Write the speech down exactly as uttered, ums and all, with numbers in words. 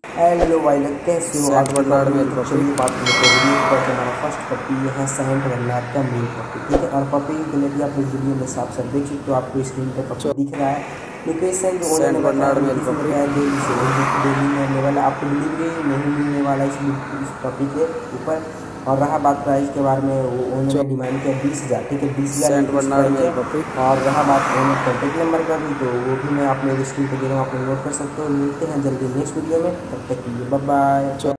Hello भाई लोग, कैसे हो आप? Bernard male puppy. चलिए बात करते हैं वीडियो पर। हमारा फर्स्ट पपी है सेंट बर्नार्ड का मेल पपी, ठीक है। और पपी की क्वालिटी आप लोग वीडियो में साफ साफ देख सकते हो, आपको स्क्रीन पे पपी दिख रहा है। लोकेशन जो ओनर सेंट ने बताया, बर्नार्ड मेल लोकेशन पपी। बताया दिल्ली से, दिल्ली में अवेलेबल है। आपको डिलीवरी नहीं मिलने वाला इस इस पपी के ऊपर। और रहा बात प्राइस के बारे में, वो ओनर ने डिमांड किया बीस हज़ार, ठीक है, बीस हज़ार ये Saint fix Bernard price male है। पपी। और रहा बात ओनर कॉन्टेक्ट नंबर का भी, तो वो भी मैं आप लोग स्क्रीन पर दे रहा हूँ, आप लोग नोट कर सकते हो। मिलते हैं जल्दी नेक्स्ट वीडियो में, तब तक के लिए बाय बाय।